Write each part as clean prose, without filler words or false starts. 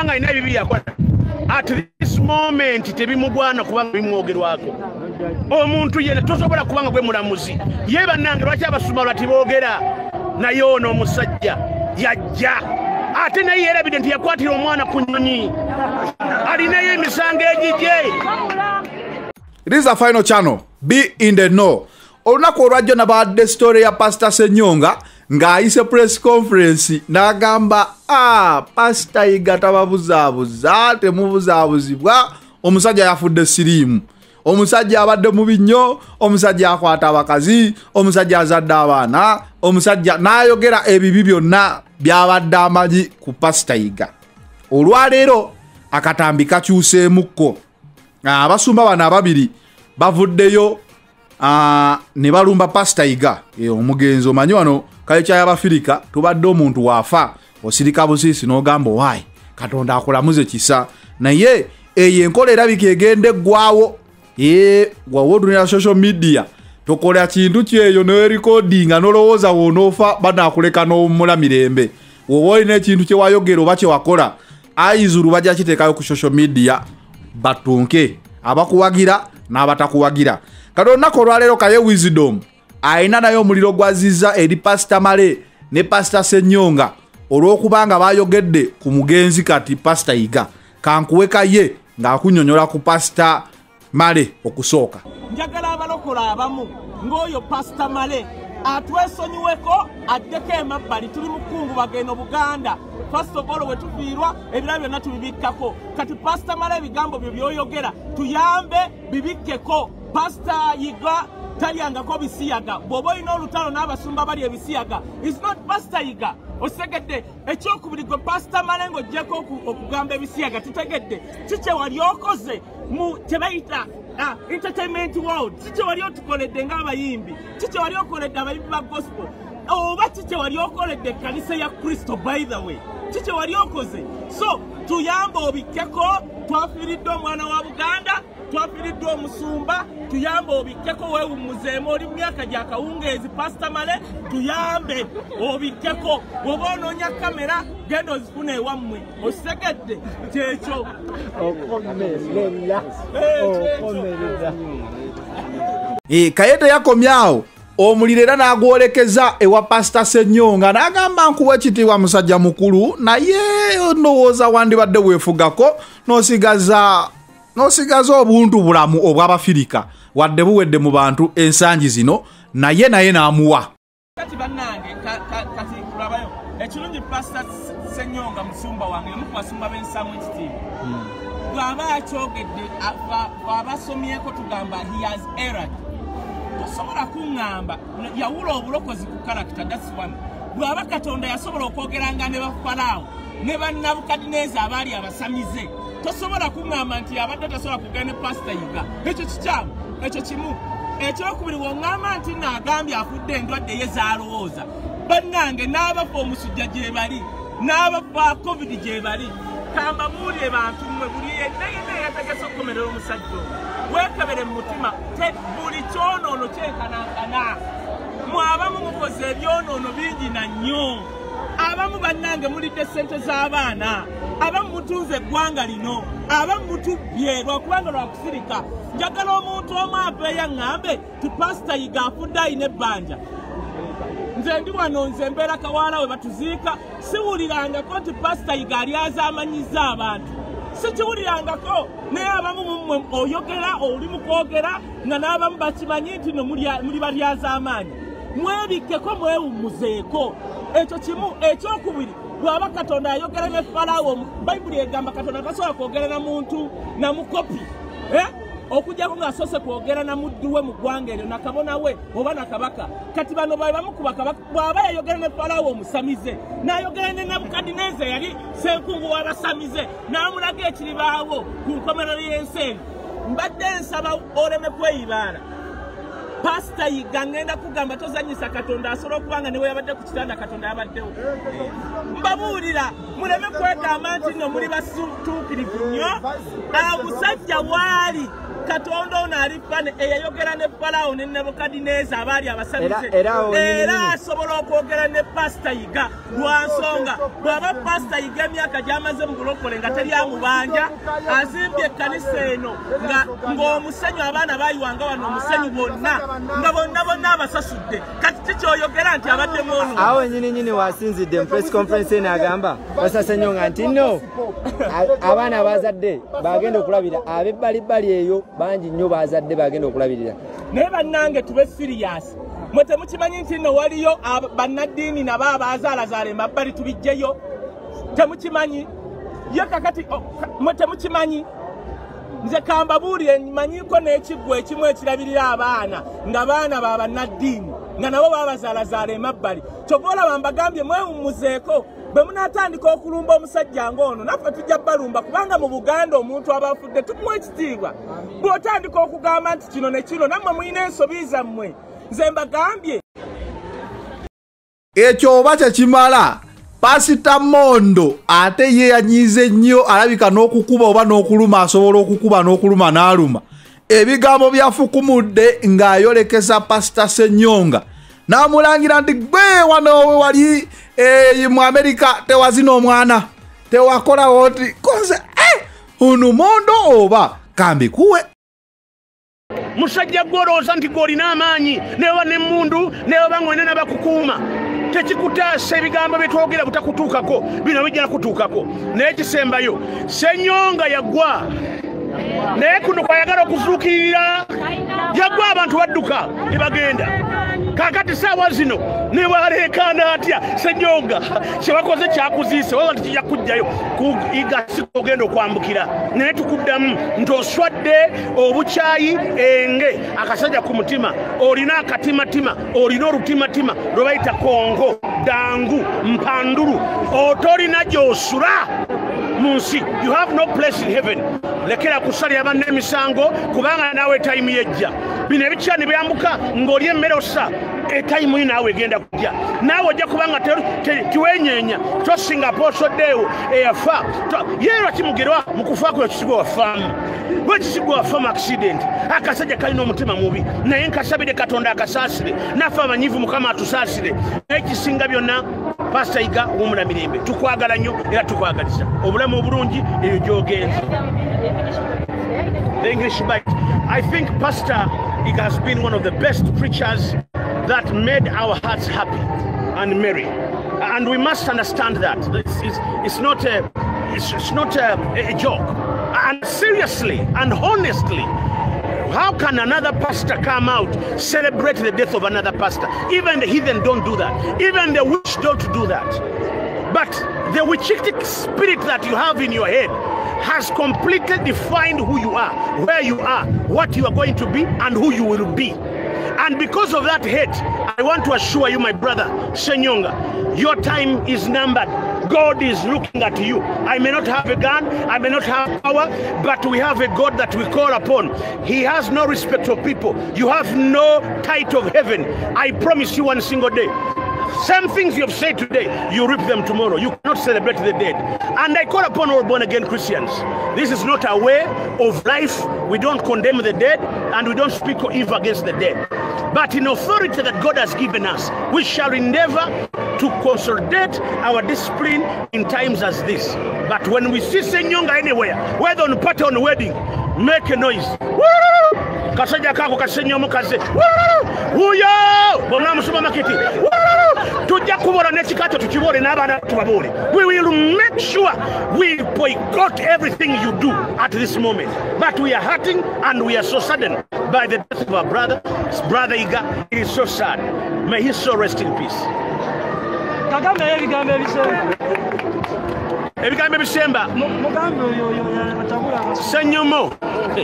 kubanga ina bibi yakola at this moment tebimugwana kubanga bimwogerwako omuntu yena tosobola kubanga gwe mulamuzi ye bannange lwaki abasuma lwatibogera naye ono omusajja yajja ate naye erabidde nti yakwatira omwana ku nnyonyi alinayo emisango egijje. It is a final channel. Be in the know. Olunaku olwajjo nabadde story ya Pastor Ssenyonga ng'ayise press conference n'agamba Pastor Yiga tababuzaabuza temubuzaabuzibwa omusajja yafudde siriimu omusajja abadde mubi nnyo omusajja akwata abakazi omusajja azadde abaana omusajja n'ayogera ebibi byonna byabadde amanyi ku Pastor Yiga. Olwaleero akatambi kakyuseemukko abasumba bano ababiri bavuddeyo ne balumba Pastor Yiga omugenzi omanyi wano kale y'Abafirika tubadde omuntu waafa osirika busisi n'ogamba waayi Katonda akulamuze kisa naye eyo enkola erabika egenda eggwawo wawo social media tokola kintu kyeyo ne recordinga nolowooza wonoofa banaakuleka n'omula mirembe wowe olina ekintu kye wayogera oba kye wakola ayizulu bajja kiteekayo ku social media batunke abakuwagira n'abatakuwagira. Kati olunaku olwaleero Kaye Wisdom ayina naye omuliro gwazizza eri Pastor Male ne Pastor Ssenyonga olw'okubanga bayogedde ku mugenzi kati Pastor Yiga. Kankuwe Kaye ng'akunnyonnyola ku Pastor Male okusooka. Njagala abalokola abamu ng'oyo Pastor Male atwesonyiweko addeko emabbali tuli mukungu bagenda Buganda. First of all wetufiirwa ebirala byonna tubibikkako kati Pastor Male ebigambo byo byoyogera tuyambe bibikkeko. Pastor Yiga talyangako bisiyaga bw'oba olina olutalo n'abasumba bali ebisiyaga is not Pastor Yiga osegedde ekyokubiri gwe Pastor Male ng'oggyeko okugamba ebisiyaga tutegedde kikye wali okoze mu tebayita entertainment world kikye wali otukoledde ng'abayimbi kikye wali okoledde abayimbi ba gospel oba kikye wali okoledde ekkanisa ya Kristo by the way kikye wali okoze so tuyamba obikkeko twafiiridde omwana wa Buganda twafiiridde omusumba tuyambe obikkeko weewummuzeemu oli mu myaka gya kawungeezi Pastor Male tuyambe obikkeko oba onoonya kamera genda ozifuna ewammwe osegedde kyekyo Kaye teyakomyawo omuliro era n'agwolekeza ewa Pastor Ssenyonga n'agamba nkuwa ekitiibwa musajja mukulu naye ndowooza wandibadde weefugako n'osigaza obuntu bulamu obw'Abafirika wadde buwedde mu bantu ensangi zino naye n'amuwa. Kati bannange kati kulabayo ekirungi Pastor Ssenyonga musumba wange mu basumba b'ensamu ekitiibwa bw'aba akyogedde abasomyeko tugamba he has erred tosobola kuŋŋamba yawula obulokozi ku karakita that's one bw'aba Katonda yasobola okwogeranga ne Bafalaawo ne Bannabukadineza abaali abasamize tosobola kuŋŋamba nti abadde tasobola kugenda ne Pastor Yiga ekyo kikyamu ekyo kimu ekyokubiri woŋŋamba nti n'agambye afudde endwadde ye zaalowooza bannange n'abafa omusujja gye bali n'abafa covid gye bali kamba muulire bantu mmwe buli yenna yategese okukomerera omusajja weekebere mu mutima buli kyonoono kyenkanankana mwabamu mukoze ebyonoono bingi na nnyo abamu bannange mulidde ssente z'abaana abamu mutunze eggwanga lino abamu mutubbye lwakubanga lwakusirika njagala omuntu omu apeeya ŋŋambe ti Pastor Yiga afudde ayina ebbanja nze ndi wano nze mbeera kawaala we batuziika siwulirangako nti Pastor Yiga alyaza amanyiza abantu sikiwulirangako naye abamu mummwe oyogera oli mu kwogera nga n'abamu bakimanyi nti no muli balyaza amaanyi mwebikkeko mwewummuzeeko ekyo kimu ekyokubiri bw'aba Katonda ayogera ne Falaawo Bayibuli egamba Katonda tasobola kwogera na muntu na mukopi okujjako ng'asoose kwogera na muddu we mu ggwanga eryo na kabona we oba na kabaka kati bano babe bamukuba kabaka bw'aba yayogera ne Falaawo omusamize n'ayogera ne Nebukadineza yali ssenkungu w'abasamize n'amulaga ekiribaawo ku nkomerero y'ensi eno mbadde nsaba oleme kweyibaala Pastor Yiga ngenda kugamba tozanyisa Katonda asobola okubanga ne we yabadde ku kitanda Katonda yabaddewo mbabuulira muleme kwegamba nti no muli batuukirivu nnyo omusajja waali Katonda ono alifane eyayogera ne Falao ne Nebukadineza abaali abasabize era asobola okwogera ne Pastor Yiga lwansonga bw'aba Pastor Yiga emyaka gy'amaze mu bulokole nga teri amubanja azimbye ekkanisa eno ng'omusenyu abaana bayiwanga wano omusenyu bonna nga bonna abasasudde kati kikyoyogera nti abaddemu ono awo nyini wasinzidde mu press conference eno agamba Pastor Ssenyonga nti no abaana abazadde bagenda okulabira ab'ebbalibbali eyo bangi nnyo bazadde bagenda okulabirira naye bannange tube serious mwe temukimanyi nti nno waliyo bannaddiini nabo abazaalazaala emabbali tubijjeyo temukimanyi ye kakati mwe temukimanyi nze kambabuulire manyiko n'ekiggwa ekimu ekirabirira abaana nga baana ba bannaddiini nga nabo babazaalazaala emabbali kyova olaba mbagambye mwewummuzeeko bwe munaatandika okulumba omusajja ng'ono naffe tujja balumba kubanga mu Buganda omuntu aba afudde tumuwa ekitiibwa bw'otandika okugamba nti kino ne kino nammwe mulina ensobi zammwe nze mbagambye ekyo oba kyekimala Pastor Mondo ate ye yanyize nnyo alabika n'okukuba oba n'okuluma asobola okukuba n'okuluma n'aluma ebigambo byafukumudde ng'ayolekeza Pastor Ssenyonga n'amulangira nti gwe wano wali mu Amerika tewazina omwana tewakola oti konze ono Mondo oba kambi kuwe musajja gwolowooza nti gw'olina amaanyi newa n'emmundu newa bang'one n'abakukuuma tekikutaasa ebigambo byetwogera butakutuukako bino bijja kutuukako naye ekisembayo Ssenyonga yaggwa naye kuno kwayagala okuzuukirira yaggwa abantu badduka ne bagenda kakati saawa zino ne baleekaana atya Ssenyonga kyebakoze kyakuziise waba tikijja kujjayo igasi ogenda okwambukira naye tukuddamu nti oswadde obukyayi enge akasajja ku mutima olina akatimatima olina olutimatima lwe bayita kongo dangu mpandulu otolina gy'osula mu nsi you have no place in heaven lekera kusalira banne emisango kubanga naawe tayimu yejja bino ebikyani byambuka ng'oli emmere ossa etayimu yi naawe egenda kujja naawe ojja kubanga tiwenyeenya tosinga aposoddeewo eyafa yeerwa kimugerwa mu kufa kwe kisigwa wafaamu bwe kisigwa wafaamu accident akasajja kalina omutima mubi naye nkasabire Katonda akasaasire naffe amanyivu Mukama atusaasire naye kisinga byonna Pastor Yiga w'omula mirembe tukwagala nnyo era tukwagaliza obulamu obulungi eyo gy'ogenze the English bite. I think Pastor Yiga has been one of the best preachers that made our hearts happy and merry, and we must understand that it's not a joke. And seriously and honestly, how can another pastor come out celebrate the death of another pastor? Even the heathen don't do that. Even the witch don't do that. But the witchitic spirit that you have in your head has completely defined who you are, where you are, what you are going to be, and who you will be. And because of that hate, I want to assure you, my brother Ssenyonga, your time is numbered. God is looking at you. I may not have a gun, I may not have power, but we have a God that we call upon. He has no respect for people. You have no title of heaven. I promise you one single day. Some things you have said today, you reap them tomorrow. You cannot celebrate the dead. And I call upon all born-again Christians. This is not a way of life. We don't condemn the dead, and we don't speak evil against the dead. But in authority that God has given us, we shall endeavor to consolidate our discipline in times as this. But when we see Ssenyonga anywhere, whether on party or on wedding, make a noise. Woo! Kasajja kako kasenyo mukaze. Uyo! Bona mu supermarket. Tujja kubola n'ekikato tukibole n'abaana tubabole. We will make sure we boycott everything you do at this moment. But we are hurting and we are so saddened by the death of our brother Yiga. It is so sad. May his soul rest in peace. Kagame ebigambo ebisemba. Ebigambo ebisemba. Mugambo oyo atabula. Ssenyomo.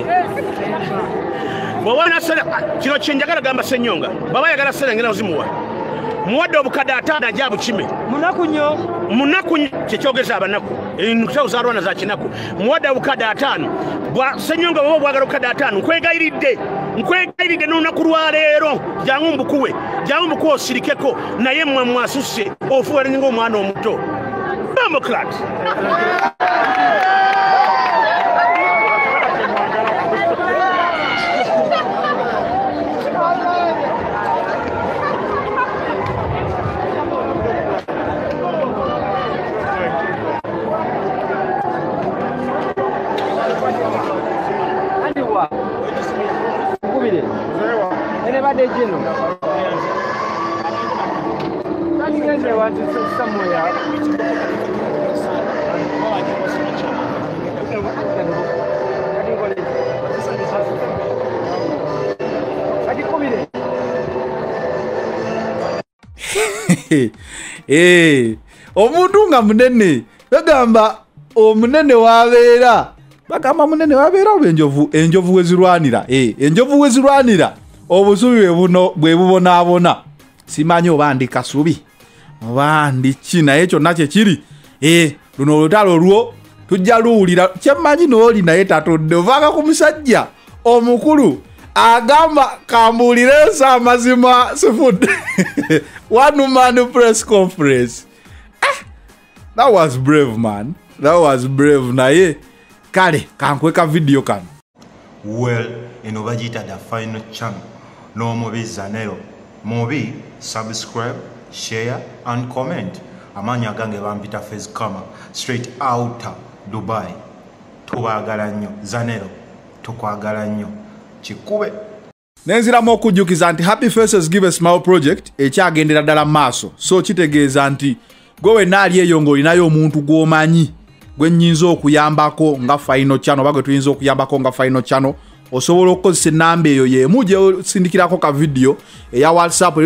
Bw'owana kino kye njagala gamba Ssenyonga. Baba yagala serengera ozimuwa. Muwadde obukadde 5 ajja bukime. Munaku nnyo. Munaku kyekyogeza abanaku. Enkuta zaalwana za kinaku. Muwadde obukadde 5. Ssenyonga bw'oba bwagala obukadde 5 nkwegayiridde n'olunaku lwa leero jangu mbukuwe osirikeko naye mmwe mwasusse ofuwala ng'omwana omuto. Democrat. yabadde gino tandikeze wantu somewhere omuntu nga munene bagamba omunene wabeera bagamba munene wabeera oba enjovu wezirwanira enjovu wezirwanira obusubi bwe bubonaabona simanyi oba ndi kasubi oba ndi ki naye kyonna kyekiri luno olutalo lwo tujja luwulira kyemmanyi nooli naye tatudde ovaanga ku musajja omukulu agamba kambuulireyo amazima sifudde one man press conference. That was brave, man. That was brave. Naye kale kankweka video kano. Well, eno bagita the final channel. No Mobi Zanero. Mobi, subscribe, share and comment. Amanya gange bambita face kama straight out Dubai. Tubagala nnyo Zanero. Tukwagala nnyo. Chikube. Nenziramu okujjukiza nti Happy Faces Give a Smile project ekyagendera ddala maaso. So kitegeeza nti gwe naali eyo ng'olinayo omuntu gw'omanyi gwe nnyinza okuyambako nga final channel oba gwe tuyinza okuyambako nga final channel osobola okukozesa ennamba eyo y'emu gy'osindikirako ka video eya WhatsApp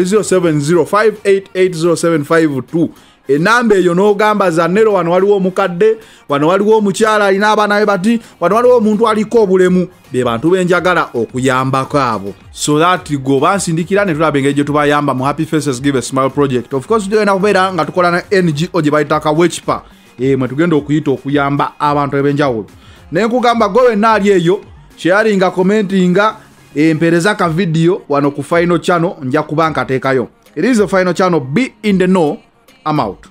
0708880752 ennamba eyo n'ogamba Zanero wano waliwo omukadde wano waliwo omukyala alina abaana be bati wano waliwo omuntu aliko obulemu be bantu benjagala okuyambako abo so that go bansindikira ne tulaba engeri gye tubayamba mu Happy Faces Give a Smile project. Of course tugenda kubeera nga tukola na NGO gye bayita Kawechpa mwe tugenda okuyita okuyamba abantu ebenjawulo naye nkugamba gwe wenna ali eyo sharinga commentinga empereza ka video wano ku final channel nja kuba nkateekayo. It is the final channel. Be in the know. I'm out.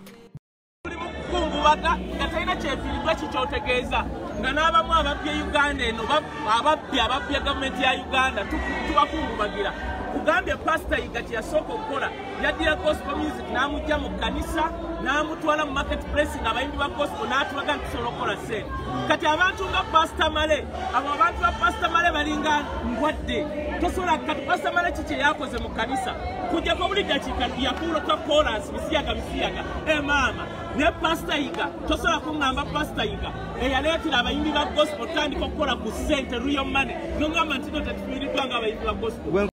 nga n'abamu ababya Uganda eno ababya gavumenti ya Uganda tubakungubagira kugambye pastor Igati yasooka okukola yaddira gospel music n'amujja mu kanisa n'amutwala mu marketplace ng'abayimbi ba gospel n'atubaga nti tusobola okukola ssente kati abantu nga pastor Male abo abantu ba pastor Male balinga ndwadde tosobola kati pastor Male kiki yakoze mu kanisa kujjako buli dakiika yakuula twa chorus bisiyaga maama ne pastor Iga tosobola kuŋŋamba pastor Iga eyaleetera abayimbi ba gospel tandika okukola ku ssente real money nongamba nti no tetufiiriddwa ng'abayimbi ba gospel